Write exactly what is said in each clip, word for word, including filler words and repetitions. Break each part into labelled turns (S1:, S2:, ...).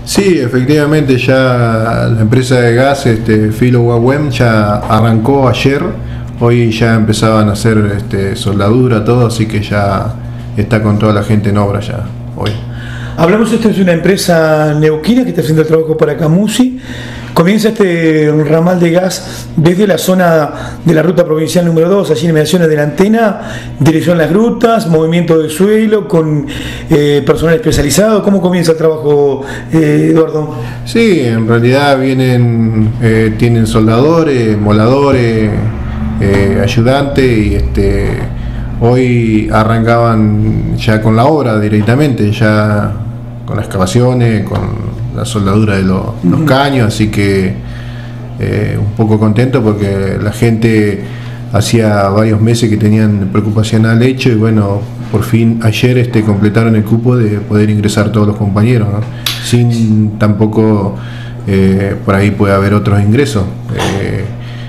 S1: Sí, efectivamente ya la empresa de gas, este, Filo Wawem, ya arrancó ayer. Hoy ya empezaban a hacer este, soldadura, todo, así que ya está con toda la gente en obra ya hoy.
S2: Hablamos, esto es una empresa neuquina que está haciendo el trabajo para Camusi. Comienza este ramal de gas desde la zona de la ruta provincial número dos, allí en inmediaciones de la antena, dirección las grutas, movimiento de suelo con eh, personal especializado. ¿Cómo comienza el trabajo, eh, Eduardo?
S1: Sí, en realidad vienen, eh, tienen soldadores, moladores, eh, ayudantes y este, hoy arrancaban ya con la obra directamente, ya con las excavaciones, con la soldadura de los, uh-huh. los caños, así que eh, un poco contento porque la gente hacía varios meses que tenían preocupación al hecho y bueno, por fin ayer este, completaron el cupo de poder ingresar todos los compañeros, ¿no? Sin tampoco eh, por ahí puede haber otros ingresos, eh,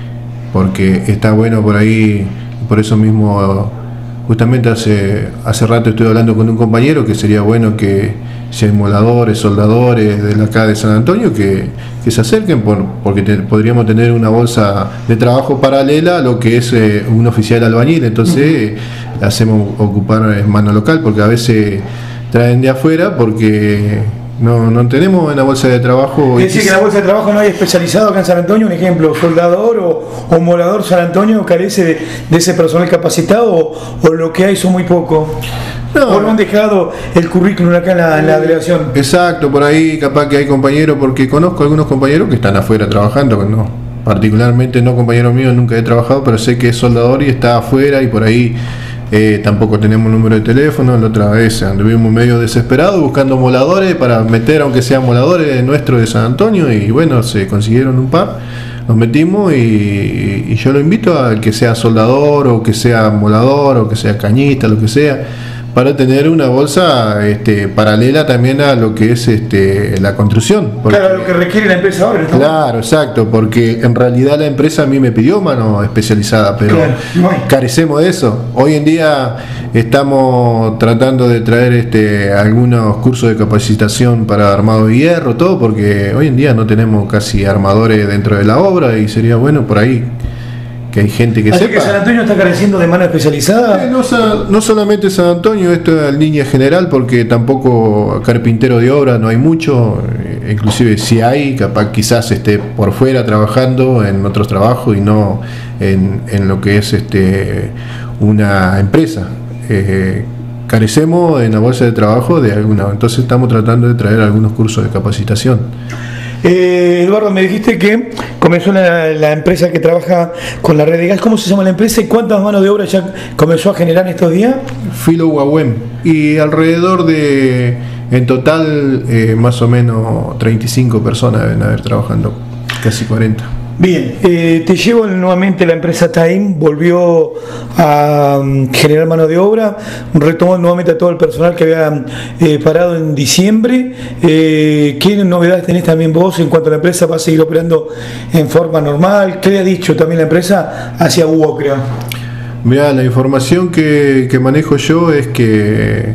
S1: porque está bueno por ahí, por eso mismo justamente hace, hace rato estoy hablando con un compañero que sería bueno que si hay moladores, soldadores de acá de San Antonio que, que se acerquen por, porque te, podríamos tener una bolsa de trabajo paralela a lo que es eh, un oficial albañil, entonces uh-huh. hacemos ocupar mano local porque a veces traen de afuera porque no, no tenemos una bolsa de trabajo.
S2: Es decir, que en la bolsa de trabajo no hay especializado acá en San Antonio, un ejemplo, soldador o, o molador San Antonio carece de, de ese personal capacitado o, o lo que hay son muy pocos. No, o no han dejado el currículum acá en la, en la delegación.
S1: Exacto, por ahí capaz que hay compañeros, porque conozco algunos compañeros que están afuera trabajando, no, particularmente no compañeros míos, nunca he trabajado, pero sé que es soldador y está afuera y por ahí eh, tampoco tenemos número de teléfono. La otra vez anduvimos medio desesperados buscando moladores para meter, aunque sean moladores nuestros de San Antonio, y bueno, se consiguieron un par, nos metimos y, y yo lo invito a que sea soldador o que sea molador o que sea cañista, lo que sea, para tener una bolsa este, paralela también a lo que es este, la construcción.
S2: Porque, claro, lo que requiere la empresa ahora. ¿No?
S1: Claro, exacto, porque en realidad la empresa a mí me pidió mano especializada, pero claro, no carecemos de eso. Hoy en día estamos tratando de traer este, algunos cursos de capacitación para armado de hierro, todo, porque hoy en día no tenemos casi armadores dentro de la obra y sería bueno por ahí que hay gente que
S2: Así
S1: sepa.
S2: que San Antonio está careciendo de mano especializada.
S1: Eh, no, no solamente San Antonio, esto es en línea general, porque tampoco carpintero de obra no hay mucho, eh, inclusive si hay, capaz quizás esté por fuera trabajando en otros trabajos y no en, en lo que es este una empresa. Eh, carecemos en la bolsa de trabajo de alguna, entonces estamos tratando de traer algunos cursos de capacitación.
S2: Eh, Eduardo, me dijiste que comenzó la, la empresa que trabaja con la red de gas. ¿Cómo se llama la empresa y cuántas manos de obra ya comenzó a generar estos días?
S1: Filo Wawem. Y alrededor de, en total, eh, más o menos treinta y cinco personas deben haber trabajando, casi cuarenta.
S2: Bien, eh, te llevo nuevamente la empresa Time, volvió a um, generar mano de obra, retomó nuevamente a todo el personal que había eh, parado en diciembre. Eh, ¿Qué novedades tenés también vos en cuanto a la empresa? ¿Va a seguir operando en forma normal? ¿Qué le ha dicho también la empresa hacia UOCRA?
S1: Mirá, la información que, que manejo yo es que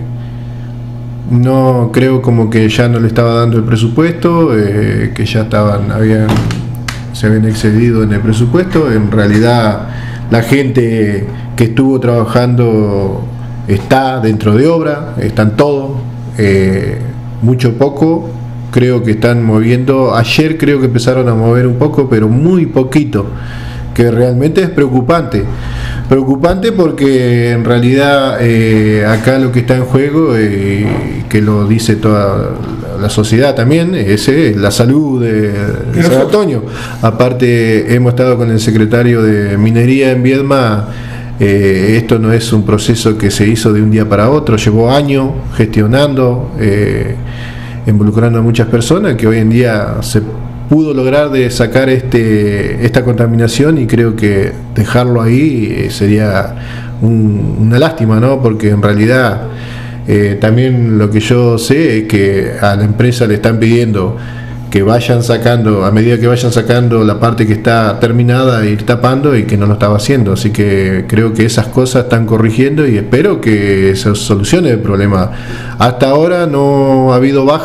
S1: no creo como que ya no le estaba dando el presupuesto, eh, que ya estaban, habían... se habían excedido en el presupuesto. En realidad la gente que estuvo trabajando está dentro de obra, están todos, eh, mucho poco, creo que están moviendo, ayer creo que empezaron a mover un poco, pero muy poquito, que realmente es preocupante. Preocupante porque en realidad eh, acá lo que está en juego, eh, que lo dice toda la sociedad también, es eh, la salud de, de San Antonio. Aparte hemos estado con el secretario de Minería en Viedma, eh, esto no es un proceso que se hizo de un día para otro, llevó años gestionando, eh, involucrando a muchas personas, que hoy en día se pudo lograr de sacar este esta contaminación, y creo que dejarlo ahí sería un, una lástima, ¿no? Porque en realidad eh, también lo que yo sé es que a la empresa le están pidiendo que vayan sacando, a medida que vayan sacando la parte que está terminada, ir tapando, y que no lo estaba haciendo. Así que creo que esas cosas están corrigiendo y espero que se solucione el problema. Hasta ahora no ha habido baja,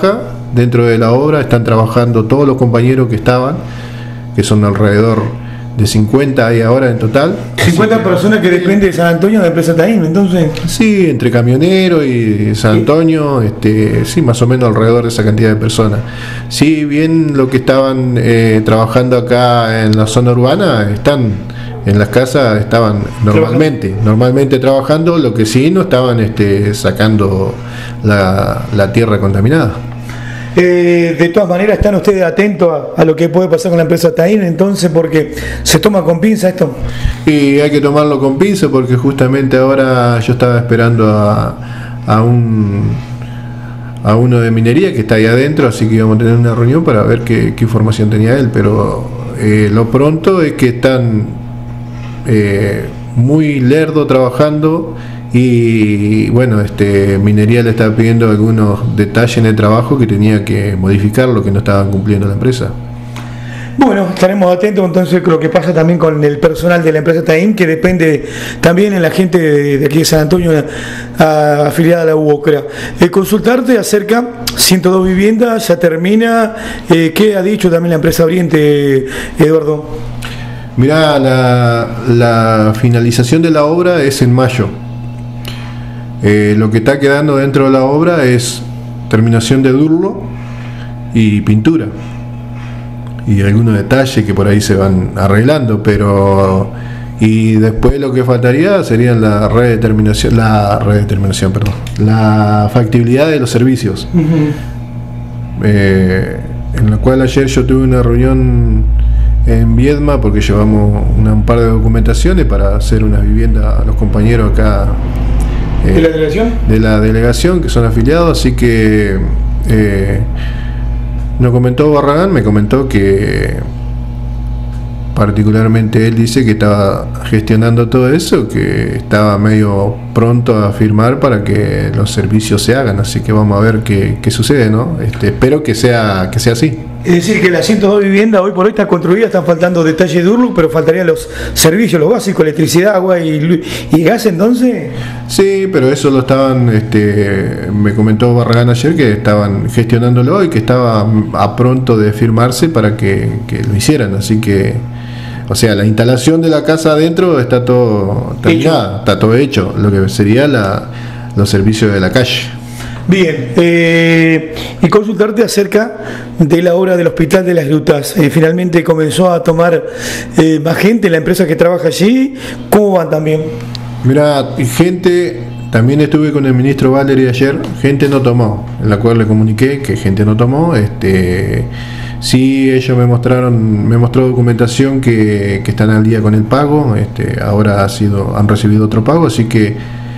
S1: dentro de la obra, están trabajando todos los compañeros que estaban, que son alrededor de cincuenta hay ahora en total.
S2: cincuenta que, personas que dependen de San Antonio de la empresa Taim, entonces.
S1: Sí, entre camioneros y San Antonio, este, sí, más o menos alrededor de esa cantidad de personas. Sí, bien lo que estaban eh, trabajando acá en la zona urbana, están en las casas, estaban normalmente, trabajando. normalmente trabajando, lo que sí no estaban este, sacando la, la tierra contaminada.
S2: Eh, de todas maneras, están ustedes atentos a, a lo que puede pasar con la empresa Taim, entonces, porque se toma con pinza esto.
S1: Y hay que tomarlo con pinza porque justamente ahora yo estaba esperando a, a un a uno de minería que está ahí adentro, así que íbamos a tener una reunión para ver qué, qué información tenía él, pero eh, lo pronto es que están eh, muy lerdo trabajando. Y bueno, este minería le estaba pidiendo algunos detalles en el trabajo que tenía que modificar, lo que no estaban cumpliendo la empresa.
S2: Bueno, estaremos atentos entonces con lo que pasa también con el personal de la empresa Taim, que depende también en la gente de, de aquí de San Antonio, a, afiliada a la U O C R A. Eh, consultarte acerca, ciento dos viviendas, ya termina, eh, ¿qué ha dicho también la empresa Oriente, Eduardo?
S1: Mirá, la, la finalización de la obra es en mayo. Eh, lo que está quedando dentro de la obra es terminación de durlo y pintura y algunos detalles que por ahí se van arreglando, pero y después lo que faltaría serían la redeterminación, la redeterminación, perdón, la factibilidad de los servicios. Uh-huh. eh, en la cual ayer yo tuve una reunión en Viedma porque llevamos una, un par de documentaciones para hacer una vivienda a los compañeros acá. Eh,
S2: ¿De la delegación?
S1: De la delegación, que son afiliados, así que eh, nos comentó Barragán, me comentó que particularmente él dice que estaba gestionando todo eso, que estaba medio pronto a firmar para que los servicios se hagan, así que vamos a ver qué, qué sucede, ¿no? Este, espero que sea, que sea así.
S2: Es decir, que las ciento dos viviendas hoy por hoy están construidas, están faltando detalles de Urlu, pero faltarían los servicios, los básicos, electricidad, agua y, y gas, entonces.
S1: Sí, pero eso lo estaban, este, me comentó Barragán ayer que estaban gestionándolo y que estaba a pronto de firmarse para que, que lo hicieran, así que, o sea, la instalación de la casa adentro está todo terminada, está todo hecho, lo que sería la, los servicios de la calle.
S2: Bien, eh, y consultarte acerca de la obra del Hospital de las Grutas. Eh, finalmente comenzó a tomar eh, más gente, la empresa que trabaja allí. ¿Cómo van también?
S1: Mira, gente, también estuve con el ministro Valeri ayer, gente no tomó, en la cual le comuniqué que gente no tomó. Este, sí, ellos me mostraron, me mostró documentación que, que están al día con el pago. Este, ahora ha sido, han recibido otro pago, así que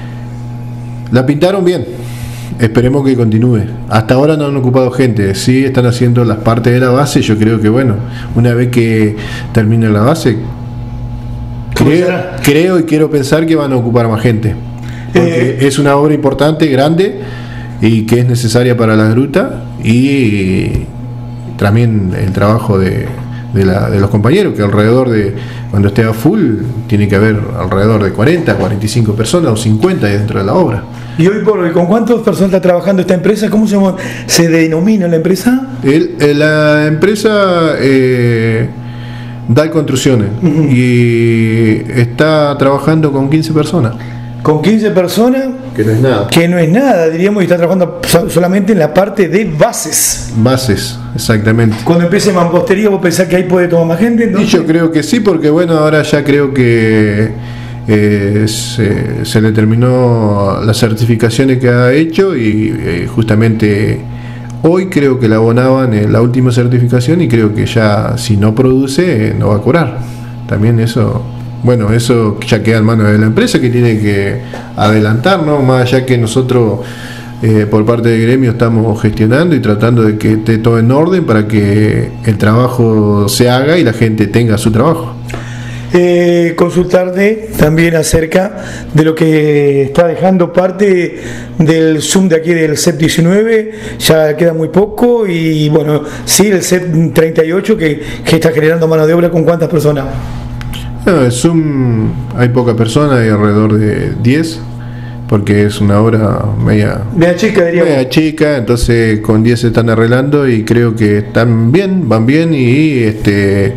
S1: la pintaron bien. Esperemos que continúe. Hasta ahora no han ocupado gente, sí están haciendo las partes de la base. Yo creo que bueno, una vez que termine la base, creo, creo y quiero pensar que van a ocupar más gente, porque eh, es una obra importante, grande y que es necesaria para la gruta, y también el trabajo de, de, la, de los compañeros, que alrededor de, cuando esté a full, tiene que haber alrededor de cuarenta, cuarenta y cinco personas o cincuenta dentro de la obra.
S2: ¿Y hoy por hoy con cuántas personas está trabajando esta empresa? ¿Cómo se, se denomina la empresa?
S1: El, la empresa eh, D A L Construcciones, uh-huh, y está trabajando con quince personas.
S2: Con quince personas,
S1: que no es nada.
S2: Que no es nada, diríamos, y está trabajando solamente en la parte de bases.
S1: Bases, exactamente.
S2: Cuando empiece mampostería, ¿vos pensás que ahí puede tomar más gente? ¿No?
S1: Y yo creo que sí, porque bueno, ahora ya creo que eh, se, se le terminó las certificaciones que ha hecho, y eh, justamente hoy creo que la abonaban en la última certificación, y creo que ya si no produce eh, no va a cobrar. También eso... Bueno, eso ya queda en manos de la empresa, que tiene que adelantar, ¿no? Más allá que nosotros eh, por parte del gremio estamos gestionando y tratando de que esté todo en orden para que el trabajo se haga y la gente tenga su trabajo.
S2: Eh, consultarte también acerca de lo que está dejando parte del Zoom de aquí del C E P diecinueve, ya queda muy poco, y bueno, sí, el C E P treinta y ocho que, que está generando mano de obra. ¿Con cuántas personas?
S1: No, el Zoom hay pocas personas, hay alrededor de diez, porque es una obra media,
S2: media chica, diría.
S1: media chica, entonces con diez se están arreglando y creo que están bien, van bien y este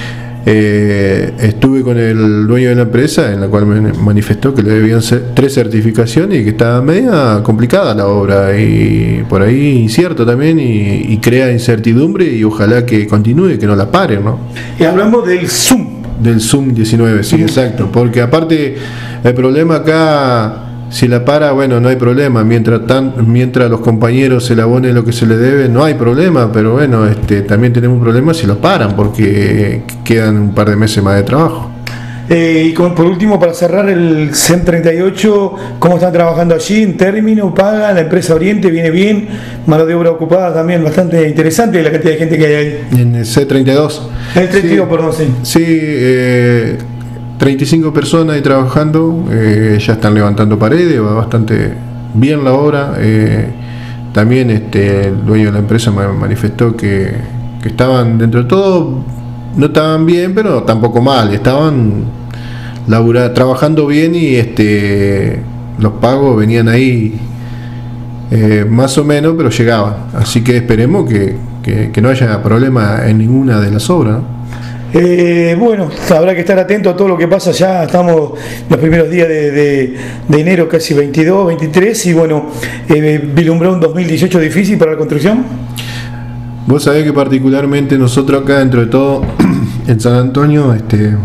S1: eh, estuve con el dueño de la empresa en la cual me manifestó que le debían ser tres certificaciones y que estaba media complicada la obra y por ahí incierto también y, y crea incertidumbre y ojalá que continúe, que no la paren, ¿no?
S2: Y hablamos del Zoom.
S1: Del Zoom diecinueve, sí, exacto, porque aparte el problema acá, si la para, bueno, no hay problema, mientras tan, mientras los compañeros se le abonen lo que se le debe, no hay problema, pero bueno, este, también tenemos un problema si lo paran, porque quedan un par de meses más de trabajo.
S2: Eh, y con, por último, para cerrar el C E M treinta y ocho, ¿cómo están trabajando allí? ¿En término? ¿Pagan? ¿La empresa Oriente viene bien? ¿Mano de obra ocupada también? Bastante interesante la cantidad de gente que hay ahí.
S1: En el C treinta y dos.
S2: El treinta y dos, sí. Perdón, sí.
S1: Sí, eh, treinta y cinco personas ahí trabajando, eh, ya están levantando paredes, va bastante bien la obra. Eh, también este, el dueño de la empresa me manifestó que, que estaban, dentro de todo, no estaban bien, pero tampoco mal, estaban labura, trabajando bien y este, los pagos venían ahí eh, más o menos, pero llegaban. Así que esperemos que, que, que no haya problema en ninguna de las obras, ¿no?
S2: Eh, bueno, habrá que estar atento a todo lo que pasa. Ya estamos los primeros días de, de, de enero, casi veintidós, veintitrés, y bueno, eh, vislumbró un dos mil dieciocho difícil para la construcción.
S1: Vos sabés que particularmente nosotros acá, dentro de todo, en San Antonio, este,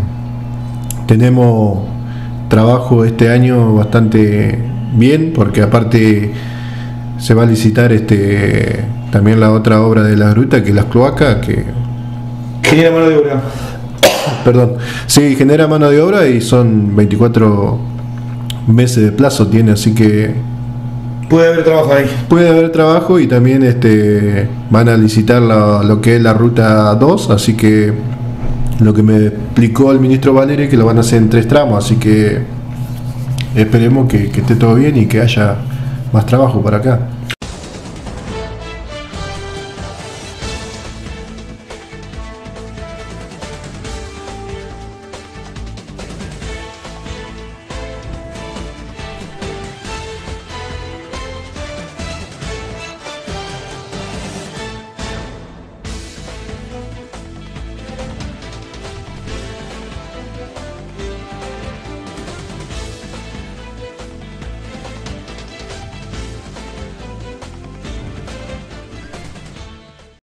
S1: tenemos trabajo este año bastante bien, porque aparte se va a licitar este, también la otra obra de la gruta, que es las cloacas, que
S2: genera mano de obra.
S1: Perdón, sí, genera mano de obra y son veinticuatro meses de plazo tiene, así que
S2: puede haber trabajo ahí.
S1: Puede haber trabajo y también este, van a licitar la, lo que es la ruta dos, así que lo que me explicó el ministro Valeri es que lo van a hacer en tres tramos, así que esperemos que, que esté todo bien y que haya más trabajo para acá.